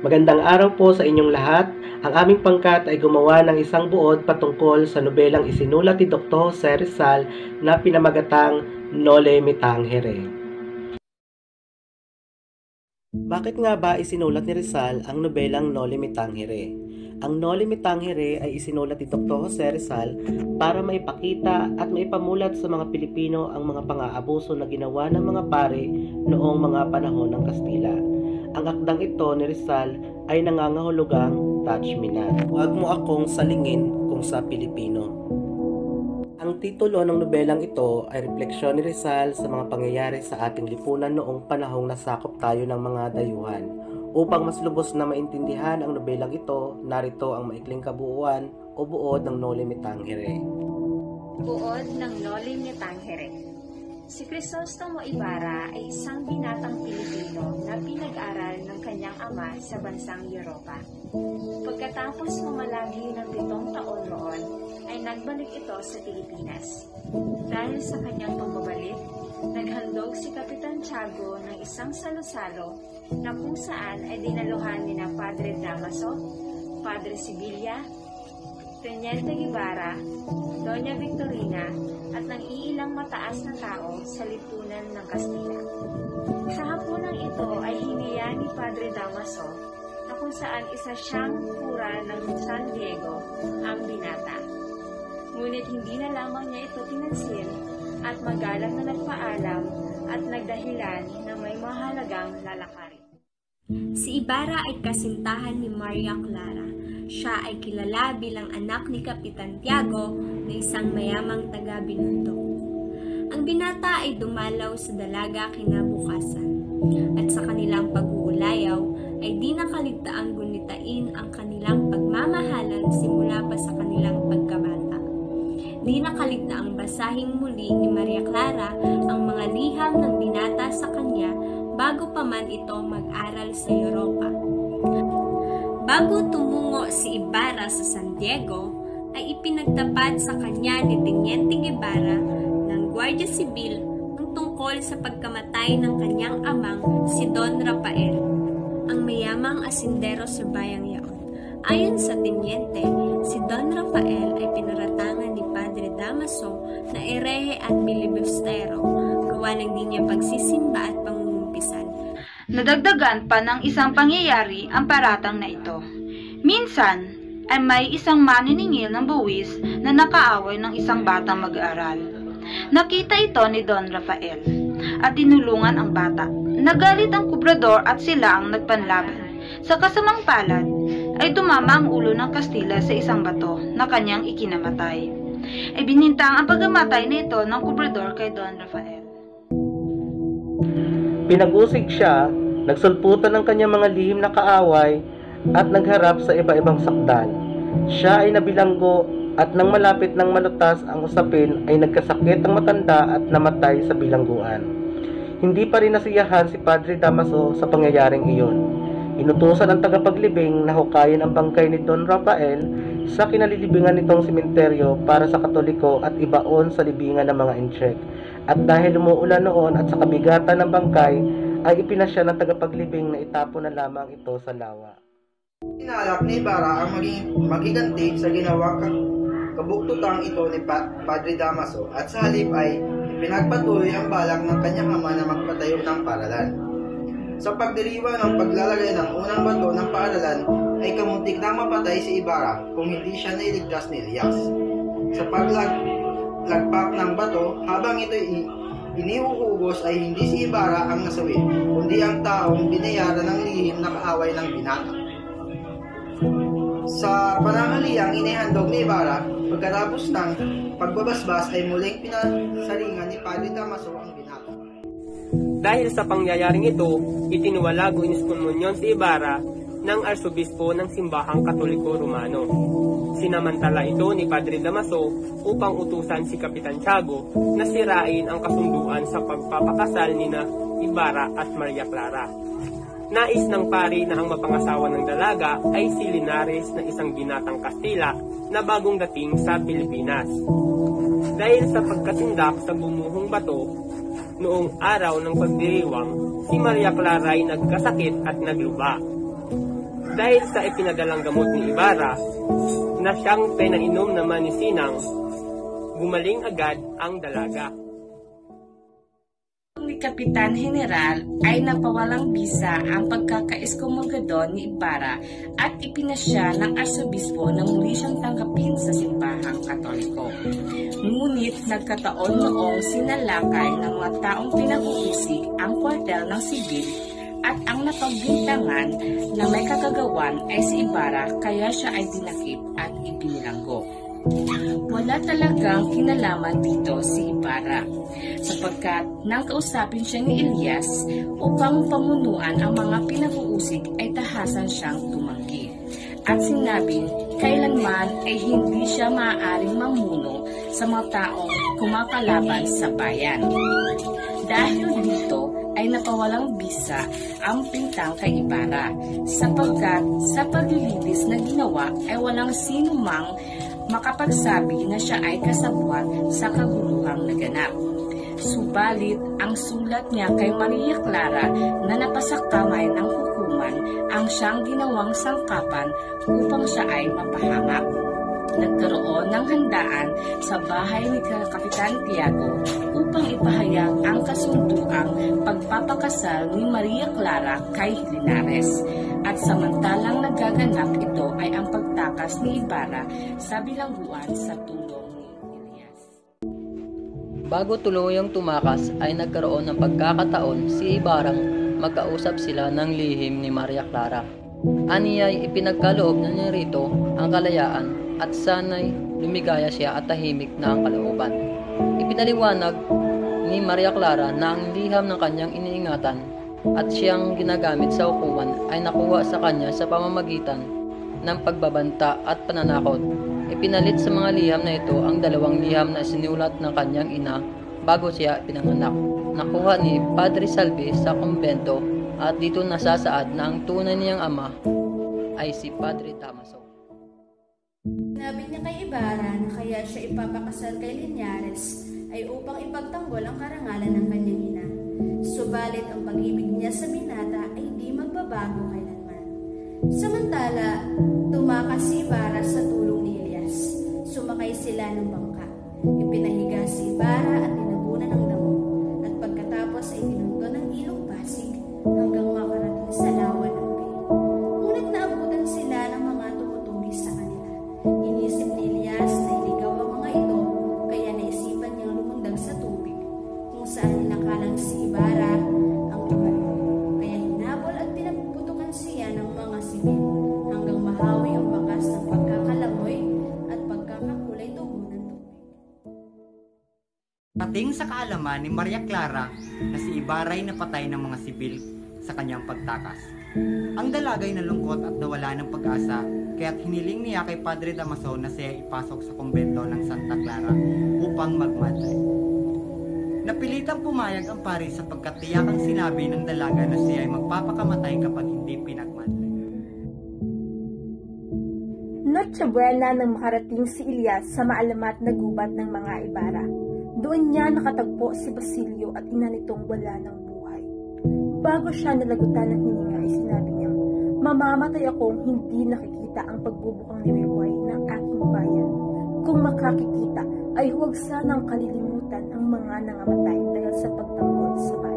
Magandang araw po sa inyong lahat. Ang aming pangkat ay gumawa ng isang buod patungkol sa nobelang isinulat ni Dr. Jose Rizal na pinamagatang Noli Me Tangere. Bakit nga ba isinulat ni Rizal ang nobelang Noli Me Tangere? Ang Noli Me Tangere ay isinulat ni Dr. Jose Rizal para maipakita at maipamulat sa mga Pilipino ang mga pang-aabuso na ginawa ng mga pare noong mga panahon ng Kastila. Ang akdang ito ni Rizal ay nangangahulugang touch me not. Huwag mo akong salingin kung sa Pilipino. Ang titulo ng nobelang ito ay refleksyon ni Rizal sa mga pangyayari sa ating lipunan noong panahong nasakop tayo ng mga dayuhan. Upang mas lubos na maintindihan ang nobelang ito, narito ang maikling kabuuan o buod ng Noli Me Tangere. Buod ng Noli Me Tangere. Si Crisostomo Ibarra ay isang binatang Pilipino na pinag-aral ng kanyang ama sa bansang Europa. Pagkatapos mamalagi ng 7 taon roon, ay nagbalik ito sa Pilipinas. Dahil sa kanyang pagbabalik, naghandog si Kapitan Tiago ng isang salo-salo na kung saan ay dinaluhan ni na Padre Damaso, Padre Sibilia, Teniente Guevara, Doña Victorina at ng iilang mataas na tao sa lipunan ng Kastila. Sa hapunang ito ay hiniya ni Padre Damaso na kung saan isa siyang kura ng San Diego ang binata. Ngunit hindi na lamang niya ito pinansin at magalang na nagpaalam at nagdahilan na may mahalagang lalakarin. Si Ibarra ay kasintahan ni Maria Clara. Siya ay kilala bilang anak ni Kapitan Tiago na isang mayamang taga-Binondo. Ang binata ay dumalaw sa dalaga kinabukasan at sa kanilang pag-uulayaw ay di nakaligtaang gunitain ang kanilang pagmamahalan simula pa sa kanilang pagkabata. Di nakaligtaang basahing muli ni Maria Clara ang mga liham ng binata sa kanya bago pa man ito mag-aral sa Europa. Bago tumungo si Ibarra sa San Diego, ay ipinagtapat sa kanya ni Teniente Guevara ng Guardia Civil ang tungkol sa pagkamatay ng kanyang amang si Don Rafael, ang mayamang asindero sa bayang yaon. Ayon sa Teniente, si Don Rafael ay pinaratangan ni Padre Damaso na erehe at bilibustero, gawa ng di niya pagsisimba at pangungumpisan. Nadagdagan pa ng isang pangyayari ang paratang na ito. Minsan ay may isang maniningil ng buwis na nakaaway ng isang batang mag-aaral. Nakita ito ni Don Rafael at tinulungan ang bata. Nagalit ang kubrador at sila ang nagpanlaban. Sa kasamang palad ay tumama ang ulo ng Kastila sa isang bato na kanyang ikinamatay. Ay binintang ang pagkamatay nito ng kubrador kay Don Rafael. Pinag-usig siya, nagsulputan ng kanyang mga lihim na kaaway at nagharap sa iba-ibang sakdal. Siya ay nabilanggo at nang malapit ng malutas ang usapin ay nagkasakit ang matanda at namatay sa bilangguan. Hindi pa rin nasiyahan si Padre Damaso sa pangyayaring iyon. Inutusan ang tagapaglibing na hukayin ang bangkay ni Don Rafael sa kinalilibingan nitong sementeryo para sa Katoliko at ibaon sa libingan ng mga incheck. At dahil umuulan noon at sa kabigatan ng bangkay, ay ipinasya ng tagapaglibing na itapon na lamang ito sa lawa. Inalap ni Ibarra ang magiganti sa ginawa kabuktutang ito ni Padre Damaso at sa halip ay pinagpatuloy ang balak ng kanyang ama na magpatayo ng paaralan. Sa pagdiriwa ng paglalagay ng unang bato ng paaralan ay kamuntik na mapatay si Ibarra kung hindi siya nailigtas ni Elias. Sa paglagpak ng bato, habang ito inihuhugos ay hindi si Ibarra ang nasawi, kundi ang taong binayaran ng lihim na kaaway ng binata. Sa pananghaliang inihandog ni Ibarra, pagkatapos ng pagbabasbas ay muling pinasaringan ni Padre Damaso ang binata. Dahil sa pangyayaring ito, itinuwalag o iniskomunyon si Ibarra ng arsobispo ng Simbahang Katoliko Romano. Sinamantala ito ni Padre Damaso upang utusan si Kapitan Tiago na sirain ang kasunduan sa pagpapakasal nina Ibarra at Maria Clara. Nais ng pari na ang mapangasawa ng dalaga ay si Linares na isang binatang Kastila na bagong dating sa Pilipinas. Dahil sa pagkasindak sa bumuhong bato, noong araw ng pagdiriwang, si Maria Clara ay nagkasakit at nagluba. Dahil sa ipinadalang gamot ni Ibarra, na siyang pinainom naman ni Sinang, gumaling agad ang dalaga. Ni Kapitan General ay napawalang bisa ang pagkakaeskomugador ni Ibarra at ipinasya ng arsobispo na muli siyang tanggapin sa simbahang Katoliko. Ngunit nagkataon noong sinalakay ng mga taong pinag-uusig ang kwartel ng sibil at ang napagbintangan na may kakagawan ay si Ibarra, kaya siya ay dinakip at ibinilanggo. Wala talagang kinalaman dito si Ibarra, sapagkat nang kausapin siya ni Elias upang pamunuan ang mga pinag-uusig ay tahasan siyang tumanggi. At sinabing kailanman ay hindi siya maaaring mamuno sa mga taong kumakalaban sa bayan. Dahil dito ay napawalang bisa ang pintang kay Ibarra, sapagkat sa paglilitis na ginawa ay walang sino mang makapagsabi na siya ay kasabwat sa kaguluhang naganap. Subalit, ang sulat niya kay Maria Clara na napasakamay ng hukuman ang siyang ginawang sangkapan upang siya ay mapahamak. Nagkaroon ng handaan sa bahay ni Kapitan Tiago upang ipahayag ang kasunduang pagpapakasal ni Maria Clara kay Linares. At samantalang nagaganap ito ay ang pagtakas ni Ibarra sa bilangguan sa tulong ni Elias. Bago tuluyang tumakas ay nagkaroon ng pagkakataon si Ibarrang magkausap sila ng lihim ni Maria Clara. Aniya'y ipinagkaloob na niya rito ang kalayaan at sana'y lumigaya siya at tahimik na ang kalooban. Ipinaliwanag ni Maria Clara na ang liham ng kanyang iniingatan at siyang ginagamit sa hukuman ay nakuha sa kanya sa pamamagitan ng pagbabanta at pananakot. Ipinalit sa mga liham na ito ang 2 liham na sinulat ng kanyang ina bago siya pinanganak. Nakuha ni Padre Salvi sa kumbento at dito nasasaad na ang tunay niyang ama ay si Padre Damaso. Sinabi niya kay Ibarra na kaya siya ipapakasal kay Linares ay upang ipagtanggol ang karangalan ng kanyang ina. Subalit ang pag-ibig niya sa binata ay hindi magbabago kailanman. Samantala, tumakas si Ibarra sa tulong ni Elias. Sumakay sila ng bangka. Ipinahiga si Ibarra at tinabunan ng damo. At pagkatapos ay pinunto ng ilong Pasig hanggang makarating sa lawa ng Bay. Ngunit naabutan sila ng mga tumutugis sa kanila. Inisip ni Elias na iligaw ang mga ito, kaya naisipan niyang lumundag sa tubig, kung saan inakalang si Ibarra ang lugar. Kaya hinabol at pinaputukan siya ng mga sibil, hanggang mahawi ang bakas ng pagkakalangoy at pagkakakulay dugo ng tubig. Pating sa kaalaman ni Maria Clara na si Ibarra ay napatay ng mga sibil sa kanyang pagtakas. Ang dalagay nalungkot at nawala ng pag-asa, kaya't hiniling niya kay Padre Damaso na siya ipasok sa kumbento ng Santa Clara upang magmadlay. Napilitang pumayag ang pari sapagkat tiyakang sinabi ng dalaga na siya ay magpapakamatay kapag hindi pinagmadlay. Noche Buena nang makarating si Elias sa maalamat na gubat ng mga Ibarra. Doon niya nakatagpo si Basilio at ina nitong wala ng buhay. Bago siya nalagutan ng hininga ay sinabi niya, "Mamamatay akong hindi nakikita ang pagbubukang liwayway ng aking bayan. Kung makakikita ay huwag sanang kalilimutan ang mga nangamatay dahil sa pagtanggol sa bayan."